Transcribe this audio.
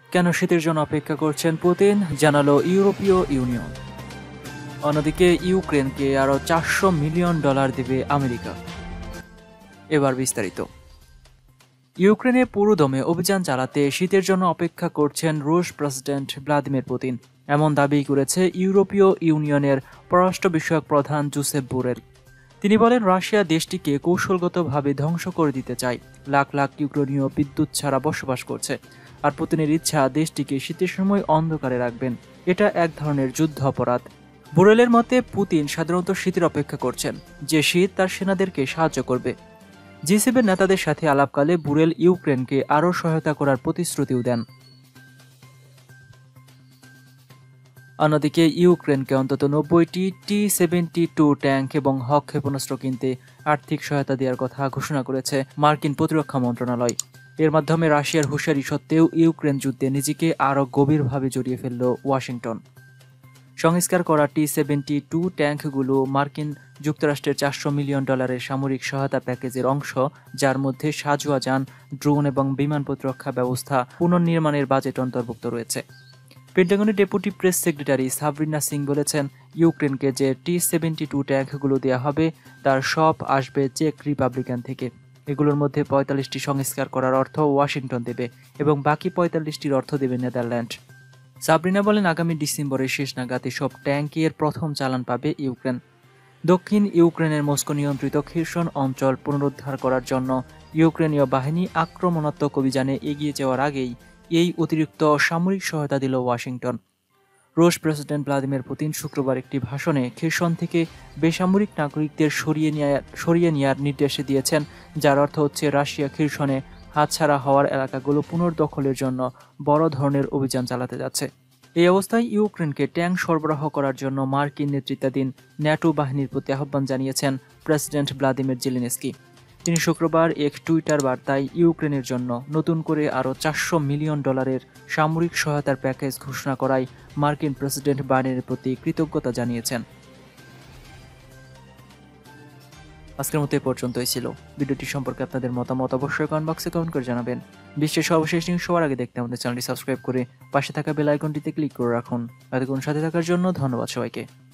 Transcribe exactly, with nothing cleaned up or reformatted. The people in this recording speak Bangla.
কেন শীতের জন্য অপেক্ষা করছেন পুতিন, জানালো ইউরোপীয় ইউনিয়ন। অন্যদিকে ইউক্রেনকে আরও চারশো মিলিয়ন ডলার দেবে আমেরিকা। এবার বিস্তারিত। ইউক্রেনে পুরোদমে অভিযান চালাতে শীতের জন্য অপেক্ষা করছেন রুশ প্রেসিডেন্ট ভ্লাদিমির পুতিন, এমন দাবি করেছে ইউরোপীয় ইউনিয়নের পররাষ্ট্র বিষয়ক প্রধান জোসেপ বোরেল। তিনি বলেন, রাশিয়া দেশটিকে কৌশলগতভাবে ধ্বংস করে দিতে চায়। লাখ লাখ ইউক্রেনীয় বিদ্যুৎ ছাড়া বসবাস করছে, আর পুতিনের ইচ্ছা দেশটিকে শীতের সময় অন্ধকারে রাখবেন। এটা এক ধরনের যুদ্ধ অপরাধ। বোরেলের মতে, পুতিন সাধারণত শীতের অপেক্ষা করছেন, যে শীত তার সেনাদেরকে সাহায্য করবে। জি সেভেন নেতাদের সাথে আলাপকালে বুরেল ইউক্রেনকে আরও সহায়তা করার প্রতিশ্রুতিও দেন। অন্যদিকে ইউক্রেনকে অন্তত নব্বইটি টি সেভেন্টি টু ট্যাঙ্ক এবং হক ক্ষেপণাস্ত্র কিনতে আর্থিক সহায়তা দেওয়ার কথা ঘোষণা করেছে মার্কিন প্রতিরক্ষা মন্ত্রণালয়। এর মাধ্যমে রাশিয়ার হুঁশিয়ারি সত্ত্বেও ইউক্রেন যুদ্ধে নিজেকে আরও গভীরভাবে জড়িয়ে ফেলল ওয়াশিংটন। সংস্কার করা টি সেভেন্টি টু ট্যাঙ্কগুলো মার্কিন যুক্তরাষ্ট্রের চারশো মিলিয়ন ডলারের সামরিক সহায়তা প্যাকেজের অংশ, যার মধ্যে সাঁজোয়া যান, ড্রোন এবং বিমান প্রতিরক্ষা ব্যবস্থা পুনর্নির্মাণের বাজেট অন্তর্ভুক্ত রয়েছে। পেন্টাগনের deputy press secretary Sabrina Singh বলেছেন, ইউক্রেনকে যে টি সেভেন্টি টু ট্যাঙ্কগুলো দেওয়া হবে তার সব আসবে চেক রিপাবলিকান থেকে। এগুলোর মধ্যে পঁয়তাল্লিশটি সংস্কার করার অর্থ ওয়াশিংটন দেবে এবং বাকি পঁয়তাল্লিশটির অর্থ দেবে নেদারল্যান্ড। সাবরিনা বলেন, আগামী ডিসেম্বরের শেষ নাগাদ সব ট্যাঙ্কের প্রথম চালান পাবে ইউক্রেন। দক্ষিণ ইউক্রেনের মস্কো নিয়ন্ত্রিত খিরসন অঞ্চল পুনরুদ্ধার করার জন্য ইউক্রেনীয় বাহিনী আক্রমণাত্মক অভিযানে এগিয়ে যাওয়ার আগেই এই অতিরিক্ত সামরিক সহায়তা দিল ওয়াশিংটন। রুশ প্রেসিডেন্ট ভ্লাদিমির পুতিন শুক্রবার একটি ভাষণে খিরসন থেকে বেসামরিক নাগরিকদের সরিয়ে নেওয়ার সরিয়ে নেওয়ার নির্দেশ দিয়েছেন, যার অর্থ হচ্ছে রাশিয়া খিরসনে হাতছাড়া হওয়ার এলাকাগুলো পুনর্দখলের জন্য বড় ধরনের অভিযান চালাতে যাচ্ছে। এই অবস্থায় ইউক্রেনকে ট্যাঙ্ক সরবরাহ করার জন্য মার্কিন নেতৃত্বাধীন ন্যাটো বাহিনীর প্রতি আহ্বান জানিয়েছেন প্রেসিডেন্ট ভ্লাদিমির জেলেনস্কি। তিনি শুক্রবার এক টুইটার বার্তায় ইউক্রেনের জন্য নতুন করে আরও চারশো মিলিয়ন ডলারের সামরিক সহায়তার প্যাকেজ ঘোষণা করায় মার্কিন প্রেসিডেন্ট বাইডেনের প্রতি কৃতজ্ঞতা জানিয়েছেন। আজকের মতো এ পর্যন্তই ছিল। ভিডিওটি সম্পর্কে আপনাদের মতামত অবশ্যই কমেন্ট বক্সে কমেন্ট করে জানাবেন। বিশ্বের সর্বশেষ নিউজ সবার আগে দেখতে আমাদের চ্যানেলটি সাবস্ক্রাইব করে পাশে থাকা বেল আইকনটিতে ক্লিক করে রাখুন। এতক্ষণ সাথে থাকার জন্য ধন্যবাদ সবাইকে।